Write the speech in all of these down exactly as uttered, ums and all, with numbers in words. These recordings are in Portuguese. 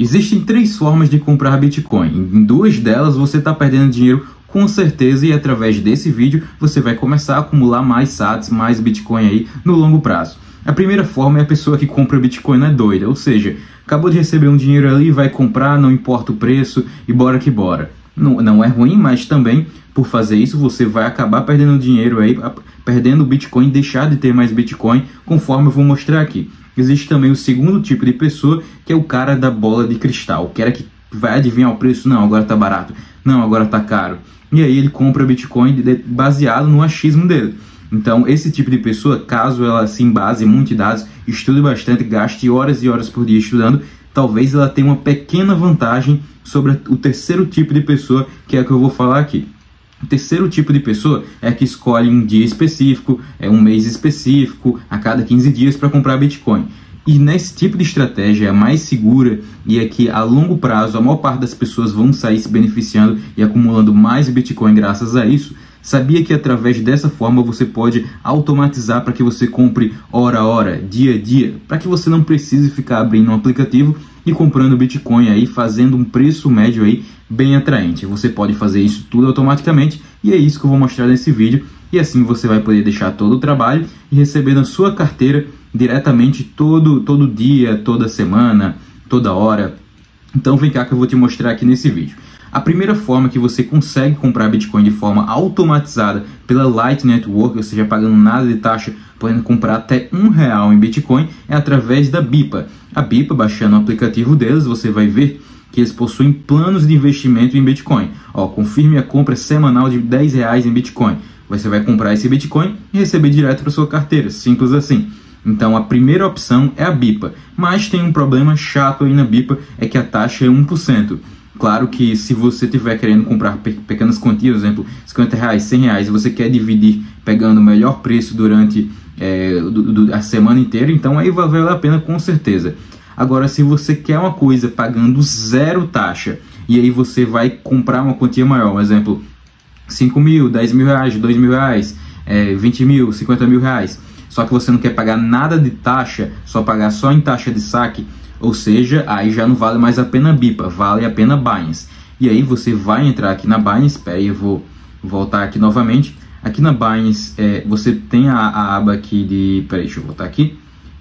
Existem três formas de comprar Bitcoin. Em duas delas você está perdendo dinheiro com certeza, e através desse vídeo você vai começar a acumular mais sats, mais Bitcoin aí no longo prazo. A primeira forma é a pessoa que compra Bitcoin na doida, ou seja, acabou de receber um dinheiro ali, vai comprar, não importa o preço e bora que bora. Não, não é ruim, mas também por fazer isso você vai acabar perdendo dinheiro aí, perdendo Bitcoin, deixar de ter mais Bitcoin, conforme eu vou mostrar aqui. Existe também o segundo tipo de pessoa, que é o cara da bola de cristal, o cara que vai adivinhar o preço, não, agora tá barato, não, agora tá caro. E aí ele compra Bitcoin baseado no achismo dele. Então esse tipo de pessoa, caso ela se embase muito em dados, estude bastante, gaste horas e horas por dia estudando, talvez ela tenha uma pequena vantagem sobre o terceiro tipo de pessoa, que é o que eu vou falar aqui. O terceiro tipo de pessoa é a que escolhe um dia específico, é um mês específico, a cada quinze dias para comprar Bitcoin. E nesse tipo de estratégia é mais segura e é que a longo prazo a maior parte das pessoas vão sair se beneficiando e acumulando mais Bitcoin graças a isso. Sabia que através dessa forma você pode automatizar para que você compre hora a hora, dia a dia, para que você não precise ficar abrindo um aplicativo e comprando Bitcoin aí, fazendo um preço médio aí bem atraente. Você pode fazer isso tudo automaticamente e é isso que eu vou mostrar nesse vídeo. E assim você vai poder deixar todo o trabalho e receber na sua carteira diretamente todo, todo dia, toda semana, toda hora. Então vem cá que eu vou te mostrar aqui nesse vídeo. A primeira forma que você consegue comprar Bitcoin de forma automatizada pela Lightning Network, ou seja, pagando nada de taxa, podendo comprar até um real em Bitcoin, é através da Bipa. A Bipa, baixando o aplicativo deles, você vai ver que eles possuem planos de investimento em Bitcoin. Ó, confirme a compra semanal de dez reais em Bitcoin. Você vai comprar esse Bitcoin e receber direto para sua carteira, simples assim. Então a primeira opção é a Bipa, mas tem um problema chato aí na Bipa, é que a taxa é um por cento. Claro que se você estiver querendo comprar pe pequenas quantias, por exemplo, cinquenta reais, cem reais, e você quer dividir pegando o melhor preço durante é, do, do, a semana inteira, então aí vai valer a pena com certeza. Agora, se você quer uma coisa pagando zero taxa, e aí você vai comprar uma quantia maior, por exemplo, cinco mil, dez mil reais, dois mil reais, é, vinte mil, cinquenta mil reais, só que você não quer pagar nada de taxa, só pagar só em taxa de saque, ou seja, aí já não vale mais a pena a Bipa, vale a pena a Binance. E aí você vai entrar aqui na Binance, espera aí, eu vou voltar aqui novamente. Aqui na Binance, é, você tem a, a aba aqui de, peraí, deixa eu voltar aqui,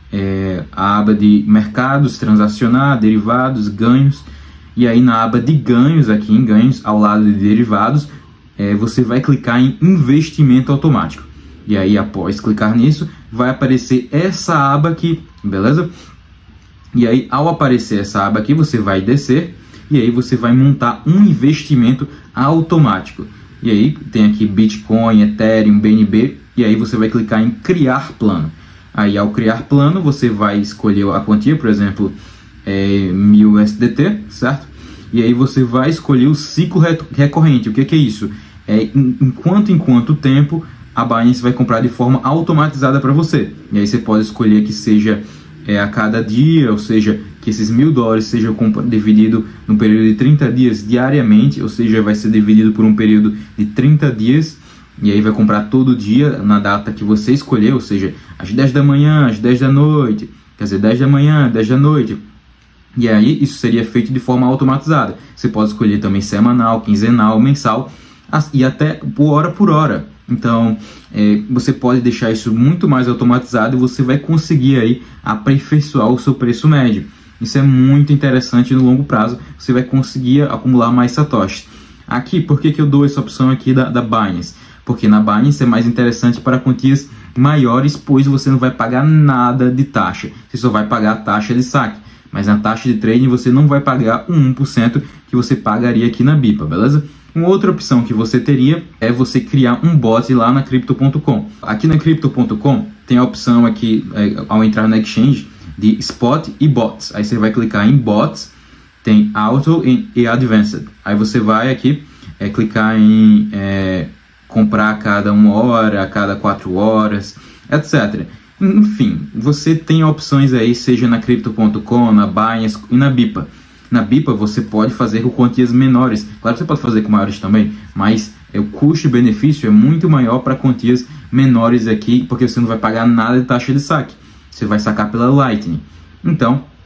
é, a aba de mercados, transacionar, derivados, ganhos. E aí na aba de ganhos, aqui em ganhos, ao lado de derivados, é, você vai clicar em investimento automático. E aí após clicar nisso, vai aparecer essa aba aqui, beleza? E aí, ao aparecer essa aba aqui, você vai descer e aí você vai montar um investimento automático. E aí tem aqui Bitcoin, Ethereum, B N B e aí você vai clicar em criar plano. Aí ao criar plano, você vai escolher a quantia, por exemplo, é, mil U S D T, certo? E aí você vai escolher o ciclo recorrente. O que, que é isso? É enquanto em quanto tempo a Binance vai comprar de forma automatizada para você. E aí você pode escolher que seja É, a cada dia, ou seja, que esses mil dólares sejam dividido no período de trinta dias diariamente, ou seja, vai ser dividido por um período de trinta dias, e aí vai comprar todo dia na data que você escolher, ou seja, às dez da manhã, às dez da noite, quer dizer, dez da manhã, dez da noite, e aí isso seria feito de forma automatizada. Você pode escolher também semanal, quinzenal, mensal, e até por hora por hora. Então, é, você pode deixar isso muito mais automatizado e você vai conseguir aí aperfeiçoar o seu preço médio. Isso é muito interessante no longo prazo, você vai conseguir acumular mais satoshis. Aqui, por que, que eu dou essa opção aqui da, da Binance? Porque na Binance é mais interessante para quantias maiores, pois você não vai pagar nada de taxa, você só vai pagar a taxa de saque. Mas na taxa de trading você não vai pagar o um por cento que você pagaria aqui na Bipa, beleza? Uma outra opção que você teria é você criar um bot lá na Crypto ponto com. Aqui na Crypto ponto com tem a opção aqui, é, ao entrar na exchange, de Spot e Bots. Aí você vai clicar em Bots, tem Auto e Advanced. Aí você vai aqui é, clicar em é, comprar a cada uma hora, a cada quatro horas, etcétera. Enfim, você tem opções aí, seja na Crypto ponto com, na Binance e na Bipa. Na Bipa você pode fazer com quantias menores. Claro que você pode fazer com maiores também, mas o custo-benefício é muito maior para quantias menores aqui, porque você não vai pagar nada de taxa de saque. Você vai sacar pela Lightning. Então,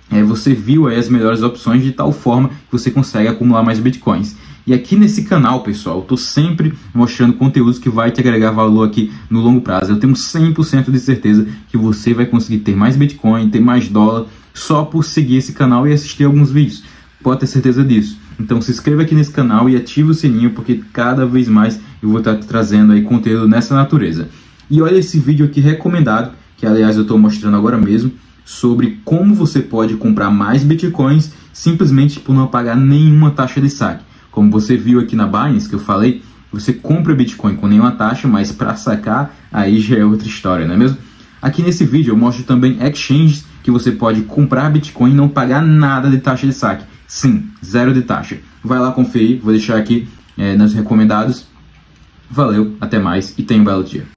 é, você viu aí as melhores opções de tal forma que você consegue acumular mais Bitcoins. E aqui nesse canal, pessoal, eu estou sempre mostrando conteúdos que vai te agregar valor aqui no longo prazo. Eu tenho cem por cento de certeza que você vai conseguir ter mais Bitcoin, ter mais dólar, só por seguir esse canal e assistir alguns vídeos. Pode ter certeza disso. Então se inscreva aqui nesse canal e ative o sininho, porque cada vez mais eu vou estar trazendo aí conteúdo nessa natureza. E olha esse vídeo aqui recomendado, que aliás eu estou mostrando agora mesmo, sobre como você pode comprar mais Bitcoins simplesmente por não pagar nenhuma taxa de saque. Como você viu aqui na Binance, que eu falei, você compra Bitcoin com nenhuma taxa, mas para sacar, aí já é outra história, não é mesmo? Aqui nesse vídeo eu mostro também exchanges que você pode comprar Bitcoin e não pagar nada de taxa de saque. Sim, zero de taxa. Vai lá conferir, vou deixar aqui é, nos recomendados. Valeu, até mais e tenha um belo dia.